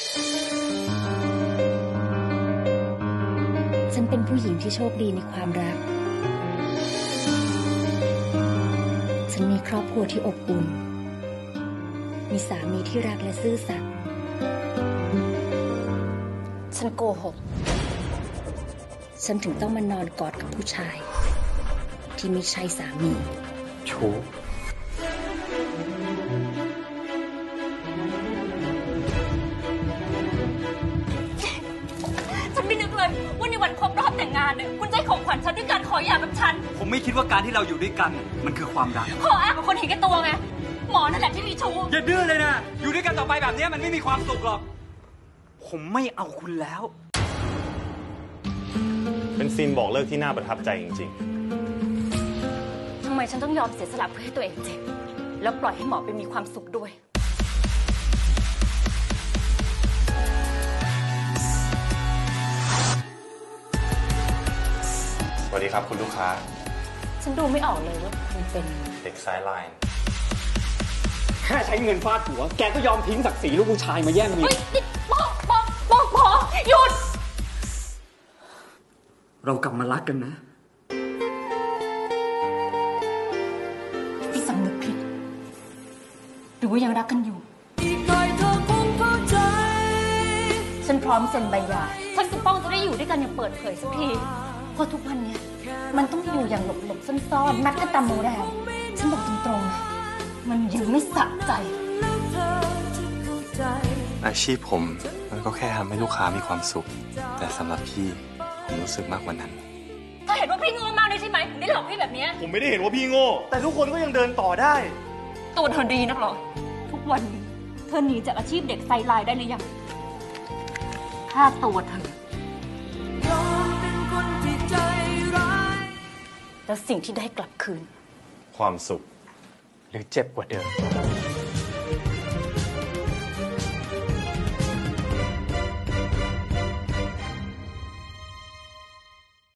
ฉันเป็นผู้หญิงที่โชคดีในความรักฉันมีครอบครัวที่อบอุ่นมีสามีที่รักและซื่อสัตย์ฉันโกหกฉันถึงต้องมานอนกอดกับผู้ชายที่ไม่ใช่สามีชู้ฉันไม่นึกเลยว่าในวันครบรอบแต่งงานเนี่ยคุณจะให้ของขวัญฉันด้วยการขอหย่ากับฉันผมไม่คิดว่าการที่เราอยู่ด้วยกันมันคือความรักข้ออ้างของคนเห็นแก่ตัวไงหมอนั่นแหละที่มีชู้อย่าดื้อเลยนะอยู่ด้วยกันต่อไปแบบนี้มันไม่มีความสุขหรอกผมไม่เอาคุณแล้วเป็นซีนบอกเลิกที่น่าประทับใจจริงๆทำไมฉันต้องยอมเสียสละเพื่อให้ตัวเองเจ็บแล้วปล่อยให้หมอไปมีความสุขด้วยสวัสดีครับคุณลูกค้าฉันดูไม่ออกเลยว่าคุณเป็นเด็กไซด์ไลน์แค่ใช้เงินฟาดหัวแกก็ยอมทิ้งศักดิ์ศรีลูกผู้ชายมาแย่งเมียพอหยุดเรากลับมารักกันนะสำนึกผิดหรือว่ายังรักกันอยู่ฉันพร้อมเซ็นใบหย่าฉันกับป้องจะได้อยู่ด้วยกันอย่างเปิดเผยสักทีเพราะทุกวันนี้มันต้องอยู่อย่างหลบๆซ่อนๆนัดกันตามโมเดลฉันบอกตรงๆนะมันยังไม่สะใจอาชีพผมมันก็แค่ทำให้ลูกค้ามีความสุขแต่สำหรับพี่ผมรู้สึกมากกว่านั้นเธอเห็นว่าพี่โง่มากเลยใช่ไหมถึงได้หลอกพี่แบบนี้ผมไม่ได้เห็นว่าพี่โง่แต่ทุกคนก็ยังเดินต่อได้ตัวเธอดีนักหรอทุกวันนี้เธอหนีจากอาชีพเด็กไซไลน์ได้หรือยังถ้าตัวเธอแล้วสิ่งที่ได้กลับคืนความสุขหรือเจ็บกว่าเดิม